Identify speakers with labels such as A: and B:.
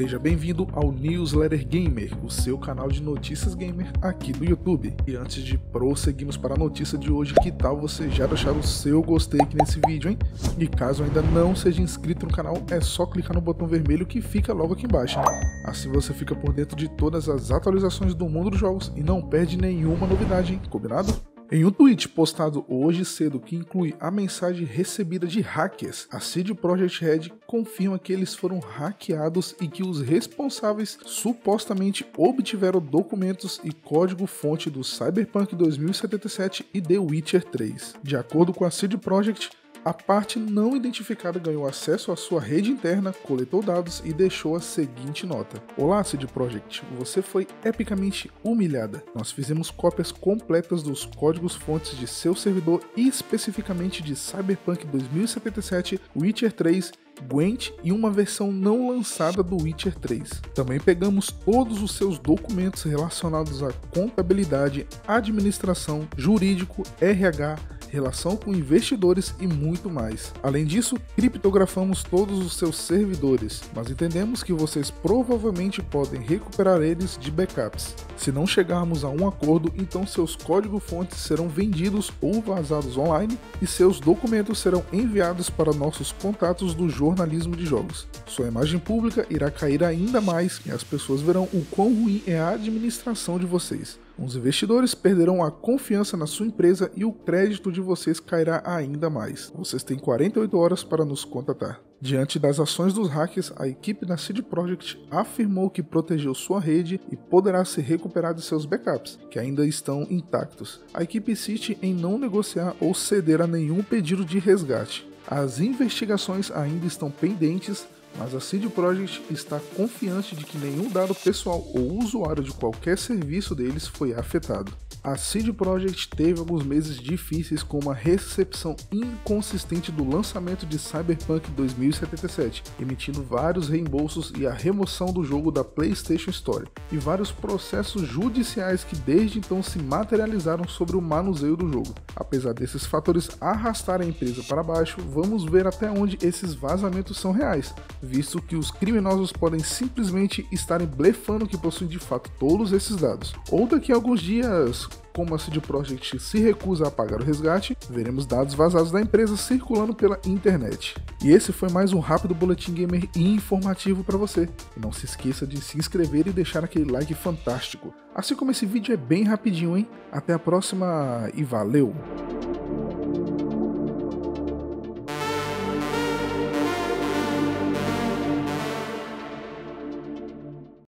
A: Seja bem-vindo ao Newsletter Gamer, o seu canal de notícias gamer aqui do YouTube. E antes de prosseguirmos para a notícia de hoje, que tal você já deixar o seu gostei aqui nesse vídeo, hein? E caso ainda não seja inscrito no canal, é só clicar no botão vermelho que fica logo aqui embaixo. Assim você fica por dentro de todas as atualizações do mundo dos jogos e não perde nenhuma novidade, hein? Combinado? Em um tweet postado hoje cedo que inclui a mensagem recebida de hackers, a CD Projekt Red confirma que eles foram hackeados e que os responsáveis supostamente obtiveram documentos e código-fonte do Cyberpunk 2077 e The Witcher 3. De acordo com a CD Projekt, a parte não identificada ganhou acesso à sua rede interna, coletou dados e deixou a seguinte nota: Olá, CD Projekt, você foi epicamente humilhada. Nós fizemos cópias completas dos códigos-fontes de seu servidor e especificamente de Cyberpunk 2077, Witcher 3, Gwent e uma versão não lançada do Witcher 3. Também pegamos todos os seus documentos relacionados à contabilidade, administração, jurídico, RH, relação com investidores e muito mais. Além disso, criptografamos todos os seus servidores, mas entendemos que vocês provavelmente podem recuperar eles de backups. Se não chegarmos a um acordo, então seus código-fontes serão vendidos ou vazados online e seus documentos serão enviados para nossos contatos do jornalismo de jogos. Sua imagem pública irá cair ainda mais e as pessoas verão o quão ruim é a administração de vocês. Os investidores perderão a confiança na sua empresa e o crédito de vocês cairá ainda mais. Vocês têm 48 horas para nos contatar. Diante das ações dos hackers, a equipe da CD Projekt afirmou que protegeu sua rede e poderá se recuperar de seus backups, que ainda estão intactos. A equipe insiste em não negociar ou ceder a nenhum pedido de resgate. As investigações ainda estão pendentes, mas a CD Projekt está confiante de que nenhum dado pessoal ou usuário de qualquer serviço deles foi afetado. A CD Projekt teve alguns meses difíceis com uma recepção inconsistente do lançamento de Cyberpunk 2077, emitindo vários reembolsos e a remoção do jogo da PlayStation Store, e vários processos judiciais que desde então se materializaram sobre o manuseio do jogo. Apesar desses fatores arrastarem a empresa para baixo, vamos ver até onde esses vazamentos são reais, visto que os criminosos podem simplesmente estarem blefando que possuem de fato todos esses dados. Ou daqui a alguns dias, como a CD Projekt se recusa a pagar o resgate, veremos dados vazados da empresa circulando pela internet. E esse foi mais um rápido boletim gamer e informativo para você. E não se esqueça de se inscrever e deixar aquele like fantástico. Assim como esse vídeo é bem rapidinho, hein? Até a próxima e valeu!